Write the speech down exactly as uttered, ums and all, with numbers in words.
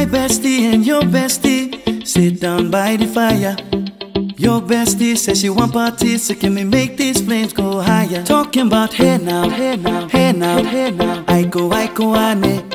My bestie and your bestie sit down by the fire. Your bestie says she want parties, so can we make these flames go higher? Talking about hey now, hey now, hey now, hey now. I go, I go, ane.